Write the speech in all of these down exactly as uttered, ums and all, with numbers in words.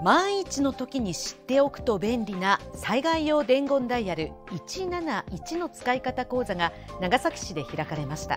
万一の時に知っておくと便利な災害用伝言ダイヤルいちなないちの使い方講座が長崎市で開かれました。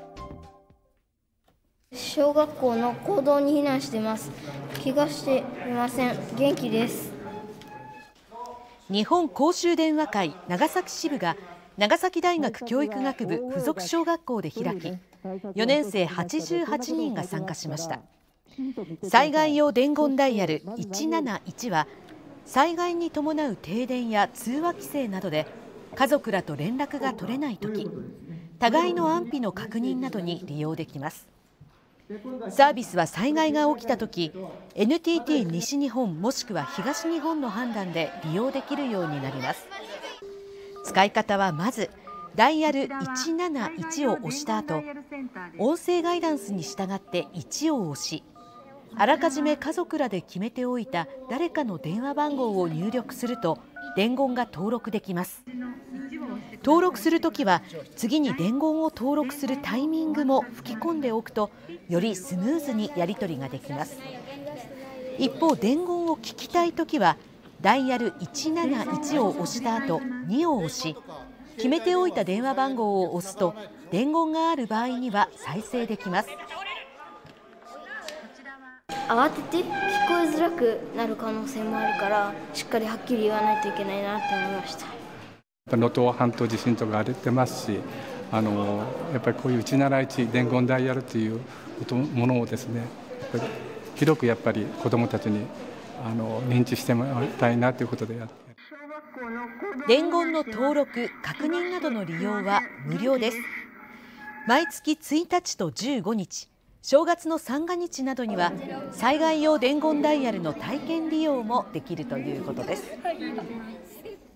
小学校の講堂に避難しています。怪我していません。元気です。 日本公衆電話会長崎支部が長崎大学教育学部附属小学校で開き、よねん生はちじゅうはちにんが参加しました。災害用伝言ダイヤルいちなないちは、災害に伴う停電や通話規制などで家族らと連絡が取れないとき、互いの安否の確認などに利用できます。サービスは災害が起きたとき、エヌティーティー 西日本もしくは東日本の判断で利用できるようになります。使い方はまず、ダイヤルいちなないちを押した後、音声ガイダンスに従っていちを押し、あらかじめ家族らで決めておいた誰かの電話番号を入力すると伝言が登録できます。登録するときは次に伝言を登録するタイミングも吹き込んでおくと、よりスムーズにやり取りができます。一方、伝言を聞きたいときはダイヤルいちなないちを押した後にを押し、決めておいた電話番号を押すと伝言がある場合には再生できます。 慌てて聞こえづらくなる可能性もあるから、しっかりはっきり言わないといけないなって思いました。 能登半島地震とか荒れてますし、あのやっぱりこういういちなないち伝言ダイヤルというものをですね、やっぱり広くやっぱり子どもたちにあの認知してもらいたいなということでやって。 伝言の登録・確認などの利用は無料です。毎月ついたちとじゅうごにち、正月の三が日などには災害用伝言ダイヤルの体験利用もできるということです。